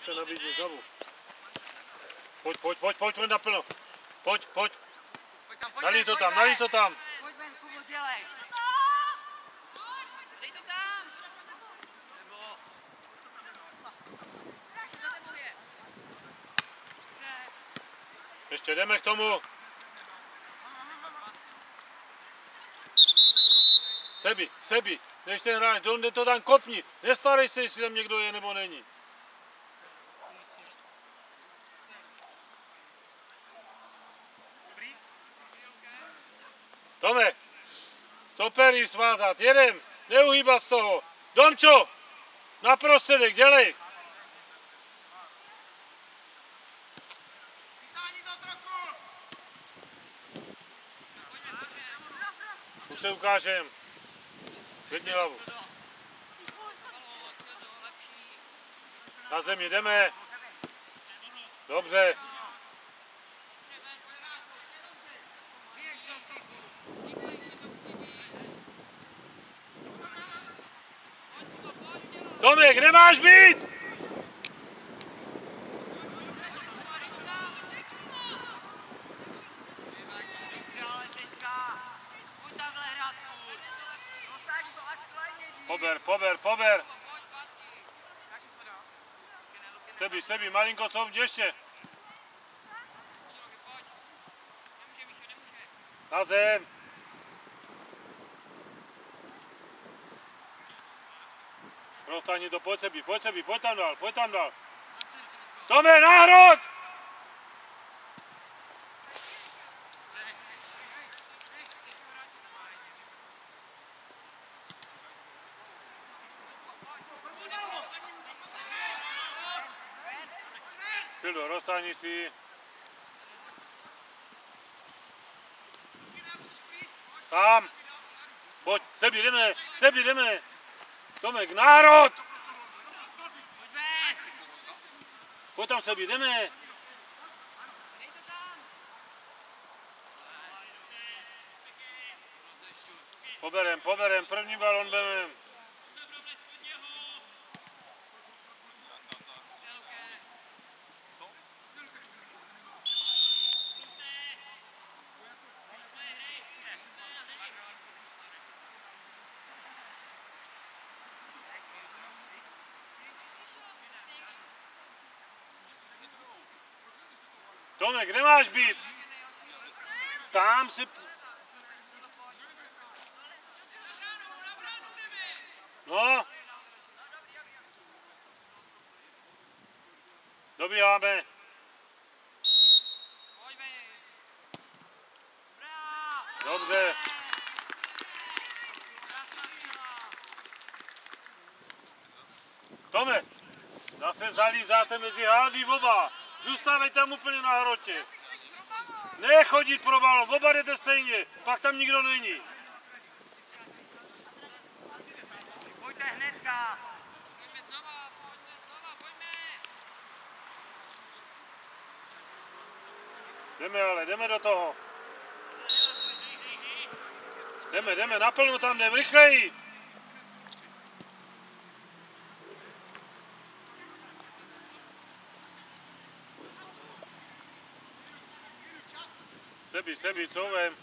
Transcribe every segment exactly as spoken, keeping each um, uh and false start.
chce nabídnout znovu. Pojď, pojď, pojď, pojď, pojď naplno. Pojď, pojď. Nalij to tam, nalij to tam. Pojď ven, Kubo, dělej. Dej to tam. Nebo. Co za tebou je? Dobře. Ještě jdeme k tomu. Sebi, Sebi, než ten hráč, jde to tam kopni. Nestarej se, jestli tam někdo je nebo není. Tome, stopery svázat, jedem, neuhýbat z toho. Domčo, na prostředek, dělej. Už se ukážem. Vedni hlavu. Na zemi jdeme. Dobře. Tome, kde máš být? Pober, pober, pober. Sebi, Sebi, malinko couvni ještě. Na zem. Roztáhni to, pojď Sebi, pojď Sebi, pojď tam dál, pojď tam dál. Tome, náhrod! Pildo, roztáhni si. Sám. Pojď, Sebi, jdeme, Sebi, jdeme. Tomek, národ! Pojď tam, Sebi, jdeme. Poberem, poberem, první balon berem. Tomek, kde máš být? Tam si... No. Dobíháme. Dobře. Tome, zase zalízáte mezi hádí oba. Zůstávej tam úplně na hrotě. Nechodit pro balon, oba jdete stejně, pak tam nikdo není. Pojďte hnedka. Jdeme ale, jdeme do toho. Jdeme, jdeme, naplno tam jdem, rychleji. Sebi, Sebi, couvem.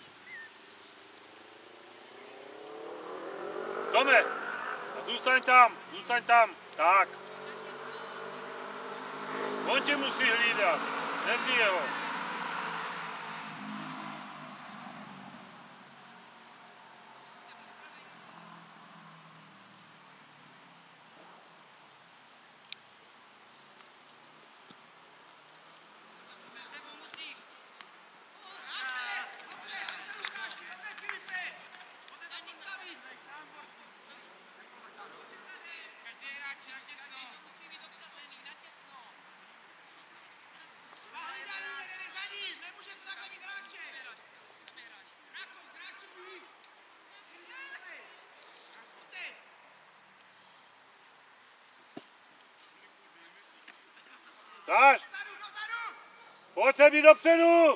Tome, zůstaň tam, zůstaň tam. Tak. On tě musí hlídat, ne ty jeho. Dáš! Pojď se být dopředu!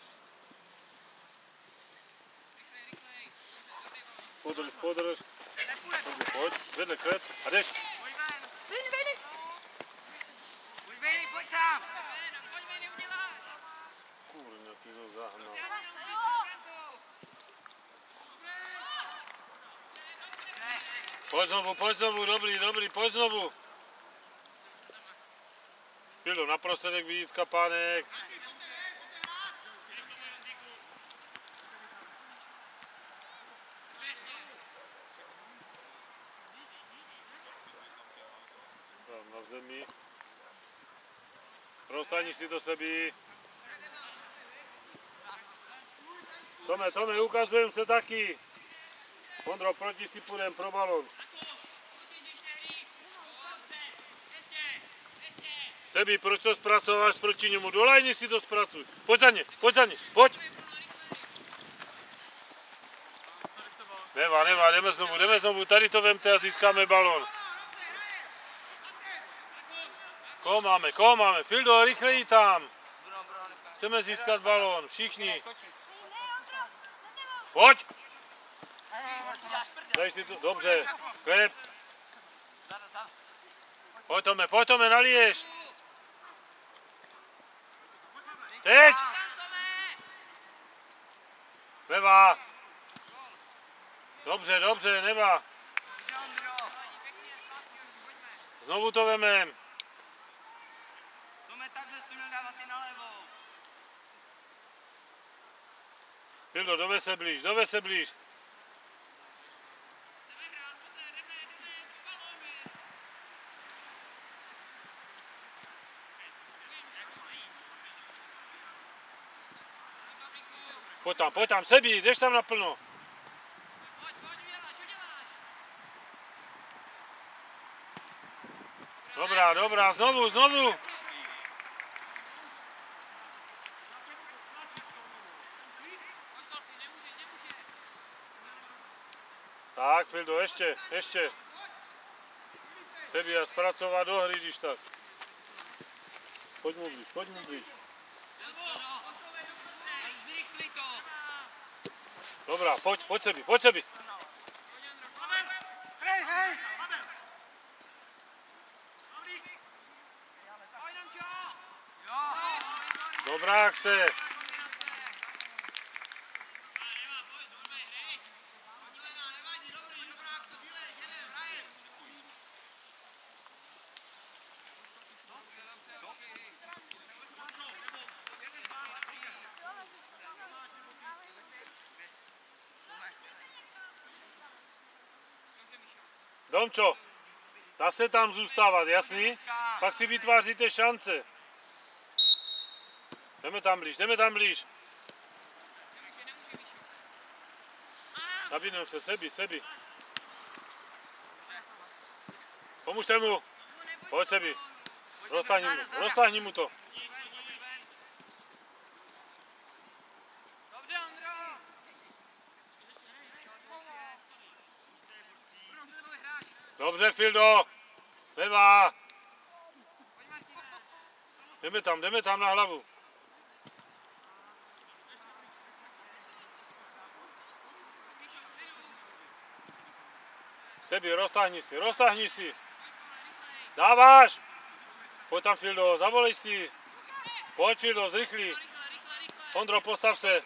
Podrž, podrž. Pojď, vedle kret a jdeš. Pojď znovu, pojď znovu, dobrý, dobrý, pojď znovu. Pildo, na prostředek vidíc kapánek. Tam na zemi. Roztáhni si do sebe. Tome, Tome, ukazujem se taky. Ondro, proti si půjdem pro balón. Sebi, proč to zpracováš proti němu? Dolajni si to zpracuj. Pojď za ně, pojď za ně, pojď. Nevá, nevá, jdeme znovu, jdeme znovu. Tady to vemte a získáme balón. Koho máme, koho máme? Fildo, rychleji tam. Chceme získat balón, všichni. Pojď. Dej si to, dobře, klep. Pojď Tome, pojď Tome, naliješ. Teď. Levá. Dobře, dobře, Neva. Znovu to vemem. Tome, takhle si měl dávat i nalevo. Pildo, dove se blíž, dove se blíž. Pojď tam, pojď tam, Sebi, jdeš tam naplno. Dobrá, dobrá, znovu, znovu. Tak, Fildo, ještě, ještě. Sebi a zpracovat do hry, když tak. Pojď mu blíž, pojď mu blíž. Dobrá, pojď, pojď Sebi, pojď Sebi. Dobrá akce. Domčo, dá se tam zůstávat, jasný? Pak si vytváříte šance. Jdeme tam blíž, jdeme tam blíž. Nabídnem se, Sebi, Sebi. Pomůžte mu. Pojď Sebi. Roztáhni mu, roztáhni mu to. Dobře, Fildo. Levá. Jdeme tam, jdeme tam na hlavu. Sebi, roztáhni si, roztáhni si. Dáváš. Pojď tam, Fildo, zavolej si. Pojď, Fildo, zrychlí. Ondro, postav se.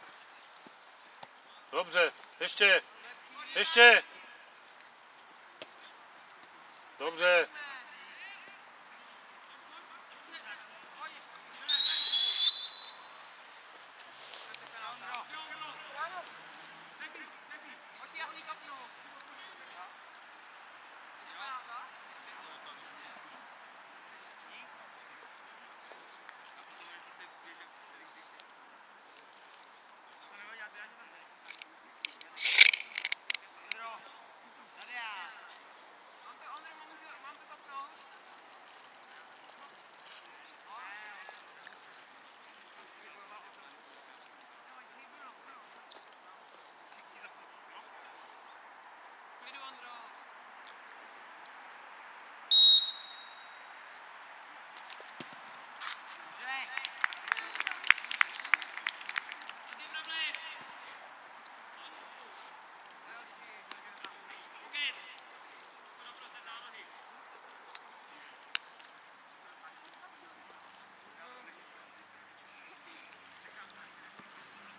Dobře, ještě. Ještě. Dobře.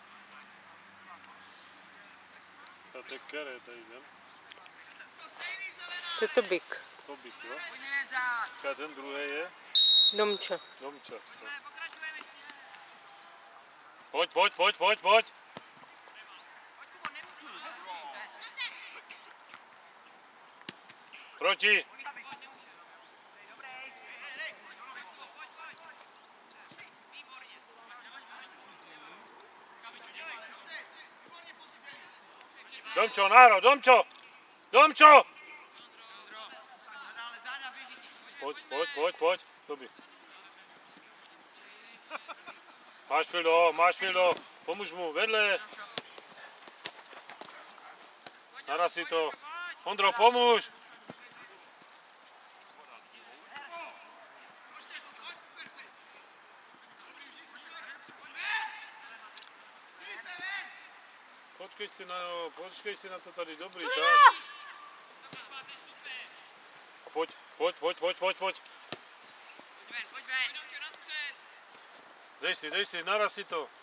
To je kere tady, ne? To je to byk. To bych, jo? Pojď Němecák. A ten druhý je? Domča. Domča. No. Pokračujeme ještě. Pojď, pojď, pojď, pojď, pojď. Pojď Kubo, nemusíš. Proti. Domčo, Náro, Domčo! Domčo! Pojď, pojď, pojď, pojď. Dobrý. Máš Fildo, máš Fildo. Pomůž mu, vedle. Naraz si to. Ondro, pomůž. Počkej si na, počkej si na to tady, dobrý, tak. Pojď, pojď, pojď, pojď, pojď, pojď. Pojď ven. Dej si, dej si, naraz si to.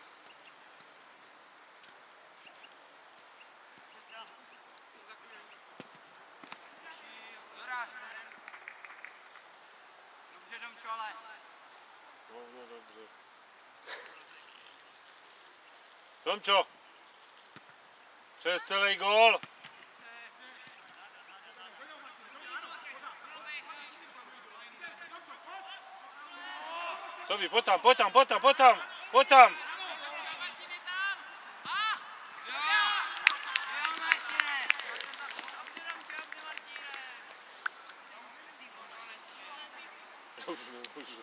Dobře, Domčo, ale. No, no, dobře. Domčo. Přes celý gól. Tobi, pojď tam, pojď tam, pojď tam, pojď tam, pojď tam. Já už nemůžu.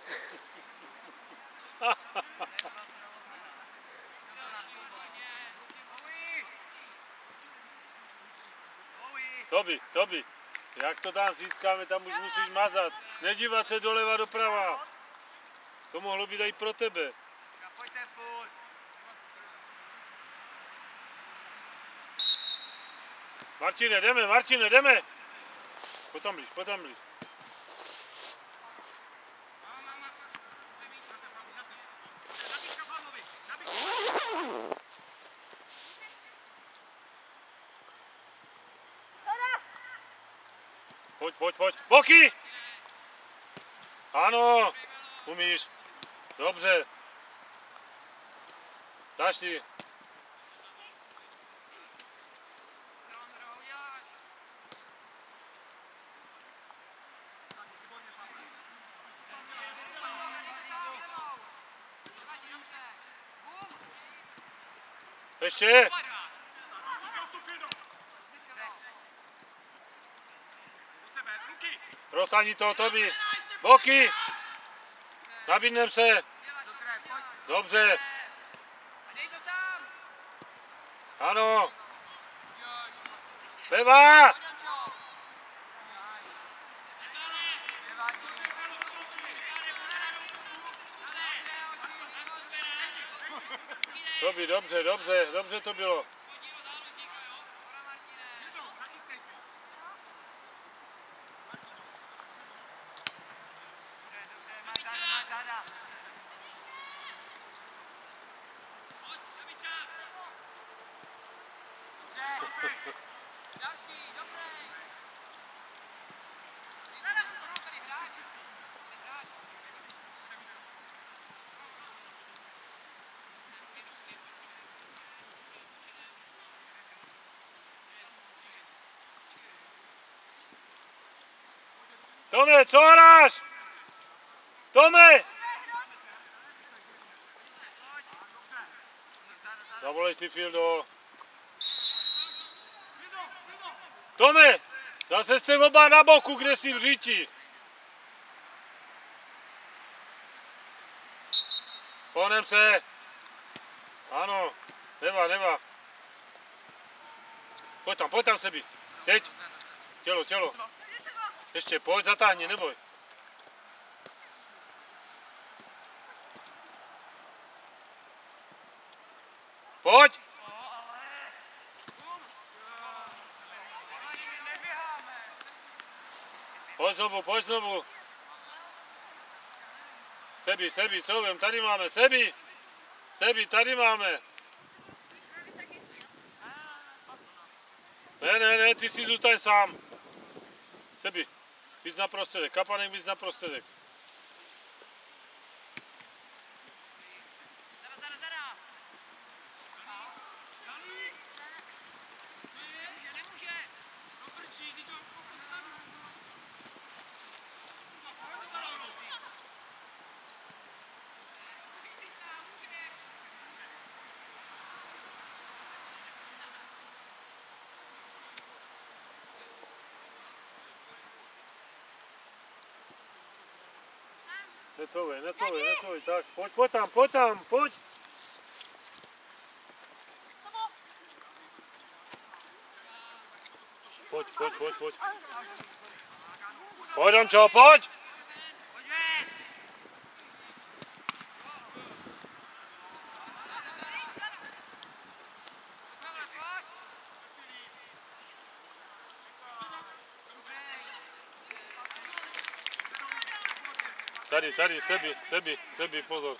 Tobi, Tobi, jak to tam získáme, tam už musíš mazat. Nedívat se doleva doprava. To mohlo být i pro tebe. Pojďte furt. Martine, jdeme, Martine, jdeme. Pojď tam blíž, pojď tam blíž. Pojď, pojď, pojď. Boky! Ano, umíš. Dobře. Dáš si. Ještě. Roztáhni to, Tobi. Boky. Nabídnem se. Dobře. Ano. Beba. Tobi, dobře, dobře, dobře to bylo. Další, dobrý. Tome, co hráš? Tome! Zavolej si Fildo. Tome, zase jste oba na boku, kde jsi v říti. Pohnem se. Ano, neva, neva. Pojď tam, pojď tam sebi. Teď. Tělo, tělo. Ještě pojď, zatáhni, neboj. Pojď. Pojď znovu, pojď znovu. Sebi, Sebi, co vím, tady máme, Sebi. Sebi, tady máme. Ne, ne, ne, ty si zůstaň sám. Sebi, víc na prostředek, Kapanek víc na prostředek. Zada, zada, zada. Nemůže, nemůže. Dokrčí, ty to Netvoje, netvoje, netvoje, tak, pojď, pojď tam, pojď tam, pojď. Pojď, pojď, pojď, pojď. Pojď, Domčo, pojď. Tady, tady, Sebi, Sebi, Sebi, pozor.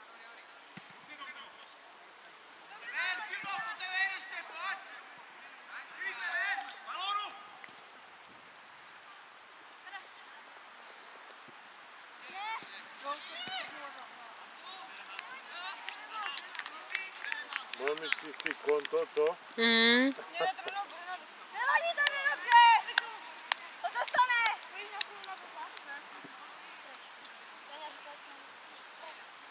Budeme mít čistý konto, co? Mm. Nevadí, to je dobře! To se stane! Budeš na chvíli na to ne? Daniel říkal, že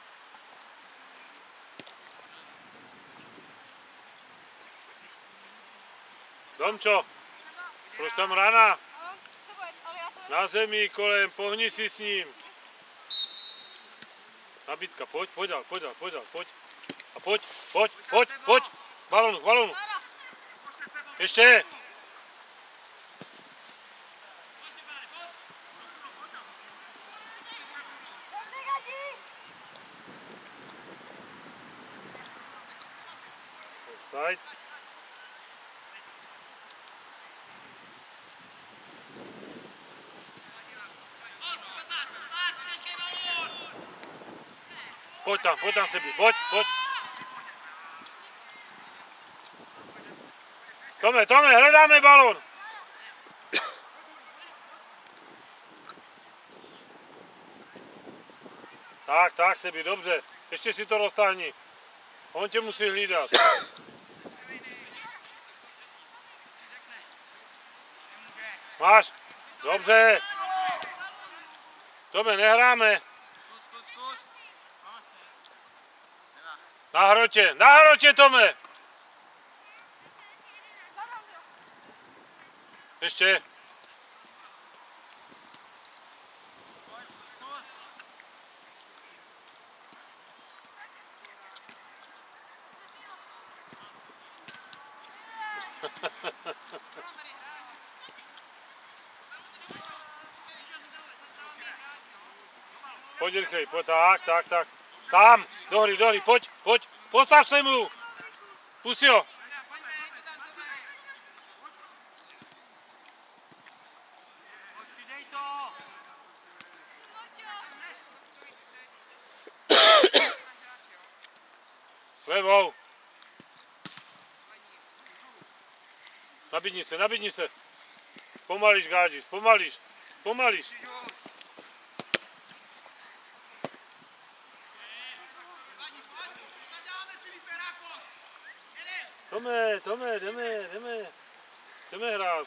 Domčo, proč tam rana? no, se bojím, ale já to... Na zemi kolem, pohni si s ním. Nabídka, pojď, pojď dál, pojď dál, pojď dál, pojď. A pojď, pojď, pojď, pojď. Balonu, balonu. Ještě. Dobře, Gadi! Offside. Pojď tam, pojď tam Sebi, pojď, pojď. Tome, Tome, hledáme balón. Tak, tak Sebi, dobře. Ještě si to roztáhni. On tě musí hlídat. Máš? Dobře. Tome, nehráme. Na hrotě, na hrotě, Tome. Ještě. Pojď rychlej, pojď, tak, tak, tak. Sám, do hry, do hry, pojď, pojď, postav se mu. Pusti ho. Dej to! Levou. Nabídni se, nabídni se. Pomališ, Gáďis, pomališ, pomališ. Tome, Tome, jdeme, jdeme. Chceme hrát.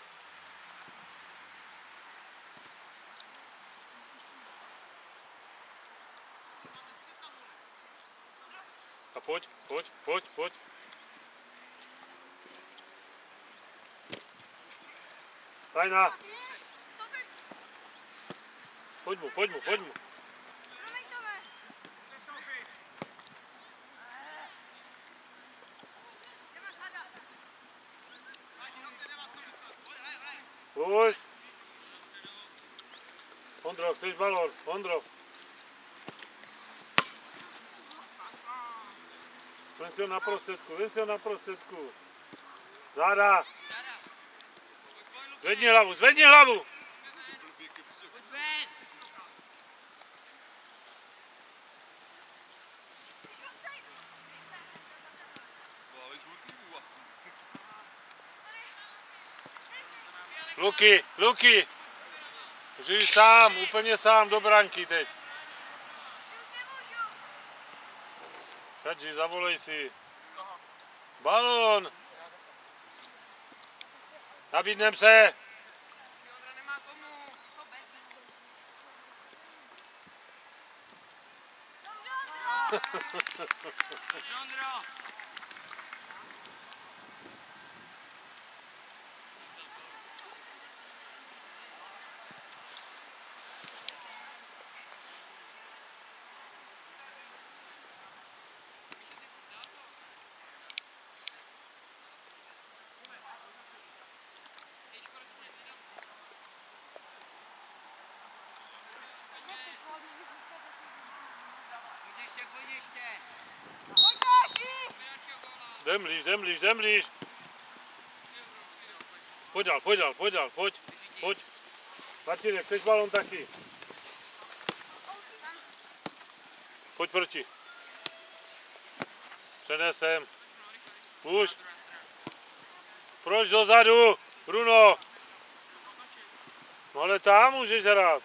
A pojď, pojď, pojď, pojď. Tajná. Pojď mu, pojď mu, pojď mu. Promiň, Tome. Už. Ondro, chceš balón? Ondro. Ven si ho na prostředku, ven si ho na prostředku. Záda. Zvedni hlavu, zvedni hlavu. Luky, Luky. Můžeš jít sám, úplně sám do branky teď. Kadži, zavolej si. Balón. Nabídnem se. Jondra nemá komu. Jondro. Pojď ještě, pojď ještě. Jdem blíž, jdem blíž, jdem blíž. Pojď dál, pojď dál, pojď dál, pojď, pojď. Martine, chceš balón taky? Pojď proti. Přenesem. Už. Proč dozadu, Bruno? No ale tam můžeš hrát.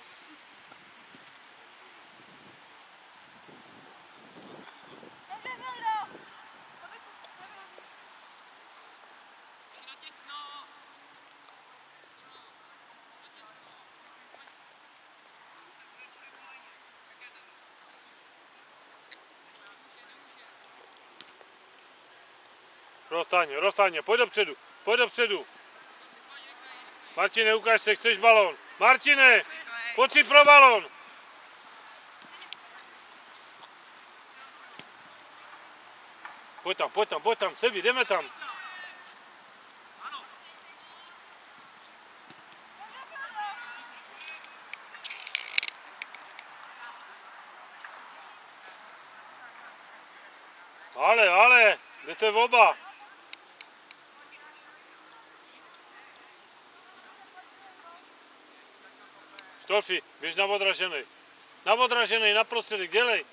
Roztáhně, roztáhně, pojď dopředu, pojď dopředu. Martine, ukáž se, chceš balón. Martine, pojď si pro balón. Pojď tam, pojď tam, pojď tam, Sebi, jdeme tam. Ale, ale, jdete oba. Štolfi, běž na odražený. Na odražený, na prostředek, dělej.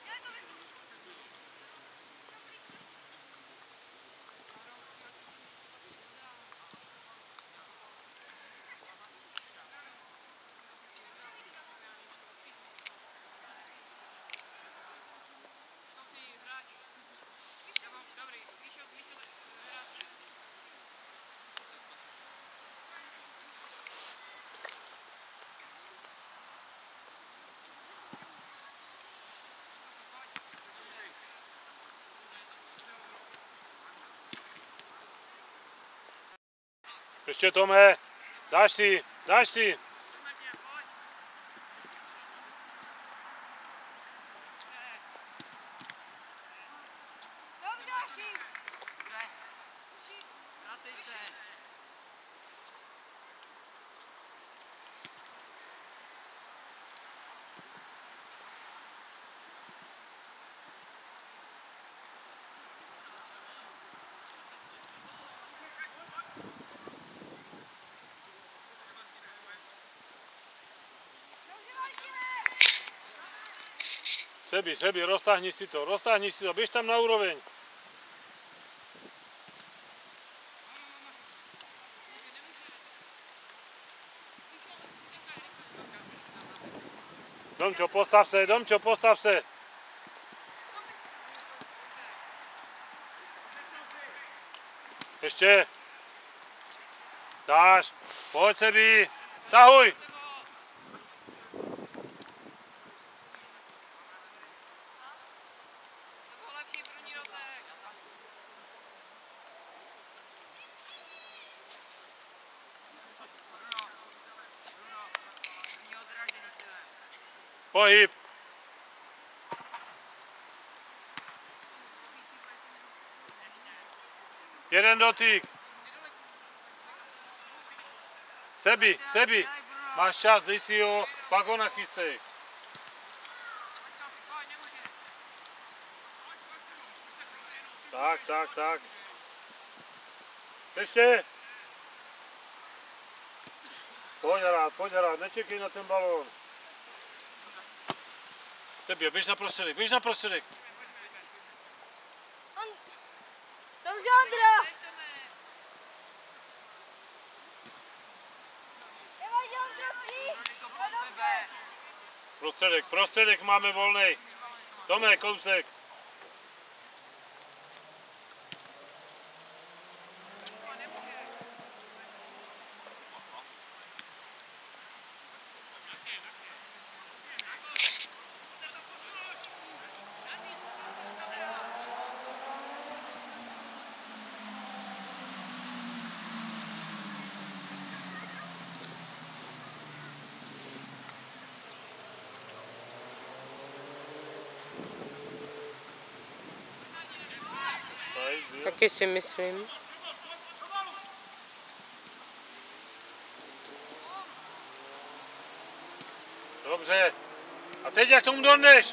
Ještě Tome, dáš si, dáš si. Sebi, Sebi, roztáhni si to, roztáhni si to, běž tam na úroveň. Domčo, postav se, Domčo, postav se. Ještě. Dáš, pojď Sebi, tahuj. Pohyb. Jeden dotyk. Sebi, Sebi, máš čas, dej si ho, pak ho nachystej. Tak, tak, tak. Ještě. Pojď hrát, pojď hrát, nečekej na ten balón. Sebi, běž na prostředek, běž na prostředek. Dobře, Ondro! Jdeme, Ondro! Prostředek, prostředek máme volný. Tome, kousek. Taky si myslím. Dobře. A teď jak tomu donneš?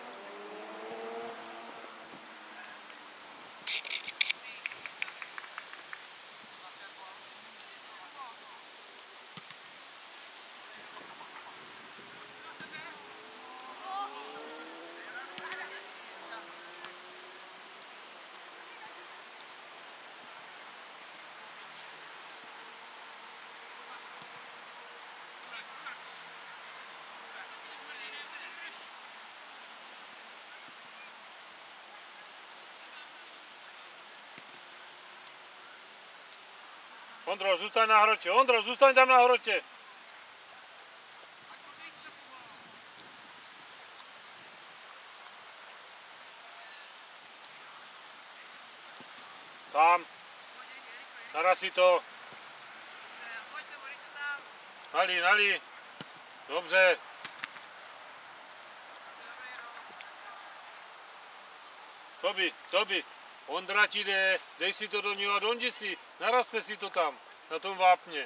Ondro, zůstaň na hrotě. Ondro, zůstaň tam na hrotě. Sám. Naraz si to. Nalí, nalí. Dobře. Tobi, Tobi. Ondra ti jde, dej si to do něho a dondi si, naraste si to tam, na tom vápně.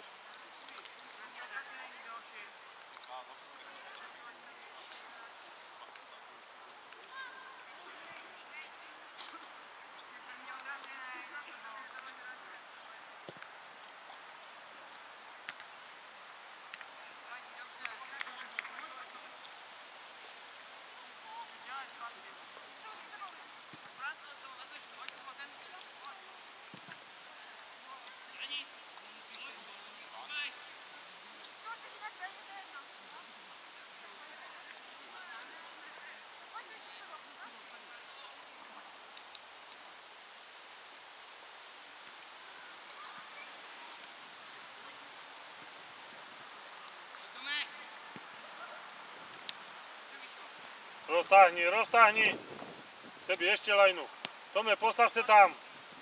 Roztáhni, roztáhni. Sebi ještě lajnu. Tome, postav se tam.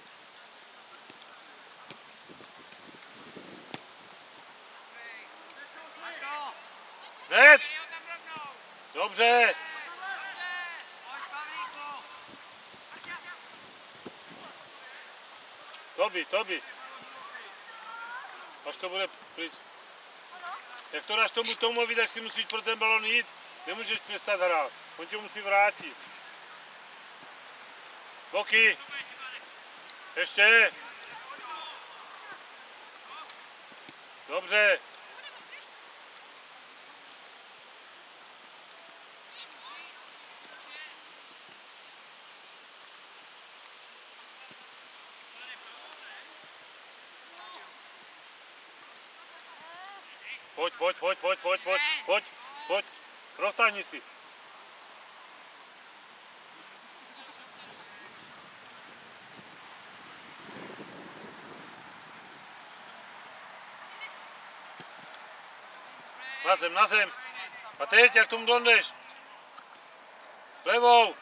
Hned. Dobře. Tobi, Tobi. Až to bude pryč. Jak to dáš tomu Tomovi, tak si musíš pro ten balon jít. Nemůžeš přestat hrát. On tě musí vrátit. Boky. Ještě. Dobře. Pojď, pojď, pojď, pojď, pojď, pojď, pojď, pojď. Roztáhni si. Na zem, na zem. A teď, jak tomu dondeš? Levou.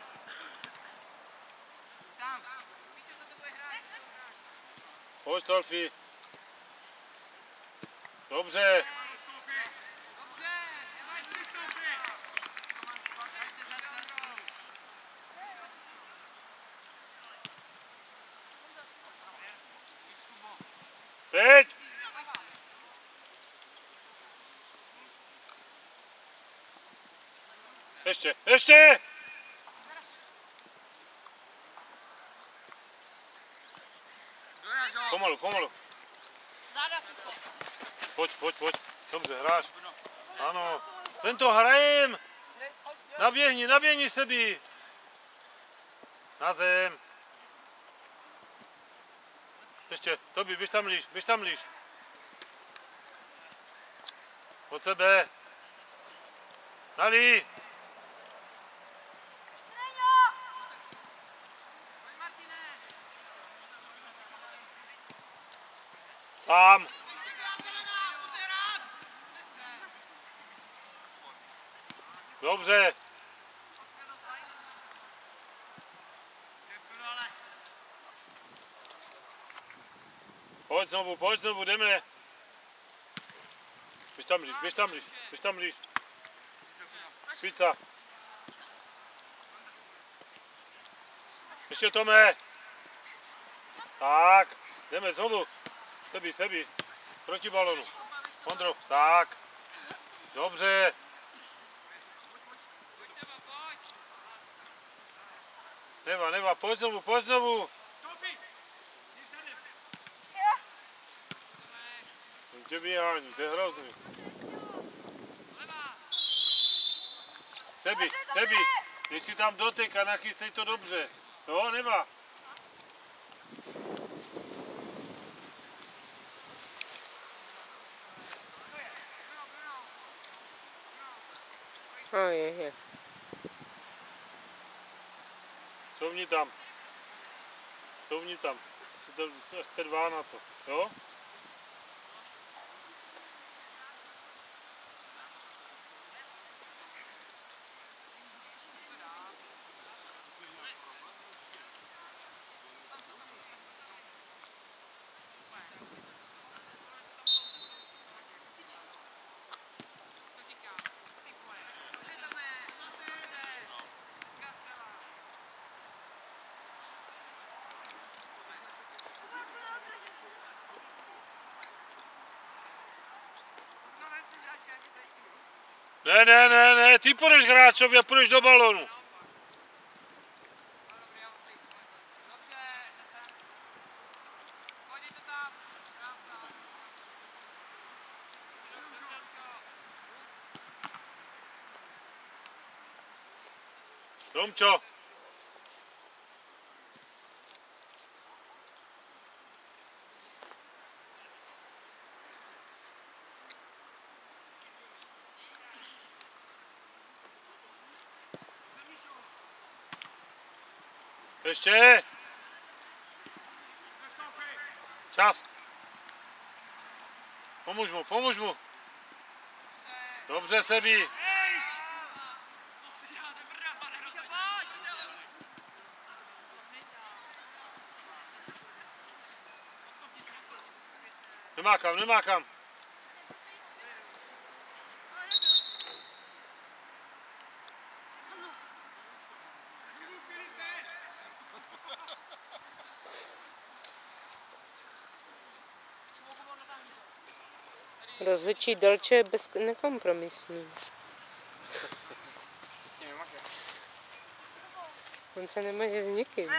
Pojď, Stolfi. Dobře. Teď. Ještě, ještě! Pomalu, pomalu. Pojď, pojď, pojď. Dobře, hráš. Ano. Jen to hrajem. Naběhni, naběhni sebi. Na zem. Ještě, Tobi, běž tam líš, běž tam líš. Od sebe. Nalí. Sám. Dobře. Pojď znovu, pojď znovu, jdeme. Běž tam blíž, běž tam blíž, běž tam blíž. Švica. Ještě Tome. Tak, jdeme znovu. Sebi, sebi. Proti balonu. Ondro, tak. Dobře. Neva, neva, pojď znovu, pojď znovu. Tě běhání, to je hrozný. Sebi, sebi, jestli tam dotek a nachystej to dobře. Jo, neva. A je, je. Couvni tam. Couvni tam. Jste dva na to, jo? Ne, ne, ne, ne, ty půjdeš hráčovi a půjdeš do balonu. Tomčo. Ještě. Čas. Pomůž mu, pomůž mu. Dobře, Sebi. Nemá kam, nemá kam. Rozhodčí Delče je bez, nekompromisní. On se nemaže s nikým.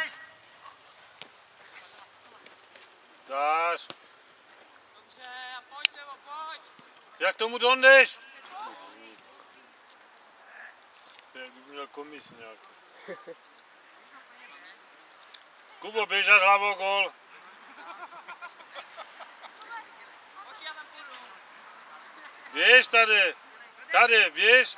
Dáš. Dobře, a pojď nebo pojď. Jak tomu dondeš? To je, kdyby měl komis nějak. Kubo, běžat hlavou gól. Běž tady, tady, běž.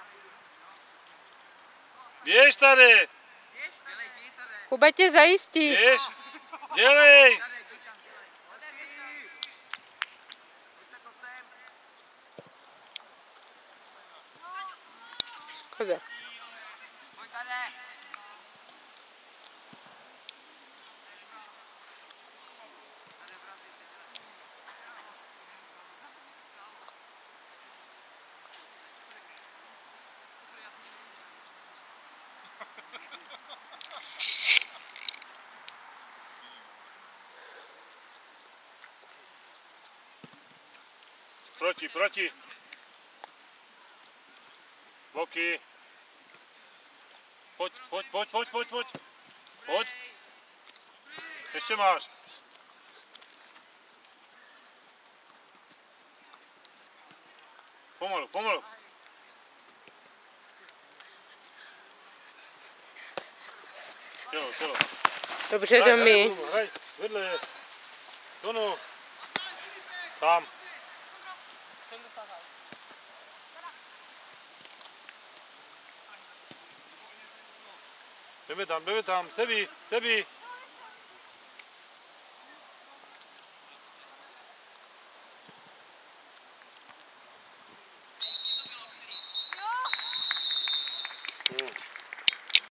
Běž tady. Kuba tě zajistí. Běž, dělej. Škoda. Proti, proti. Boky. Pojď, pojď, pojď, pojď, pojď, pojď. Pojď. Ještě máš. Pomalu, pomalu. Tělo, tělo. Dobře, Domi. Hraj, vedle. Tonu. Sám. Jdeme tam, jdeme tam, Sebi, Sebi.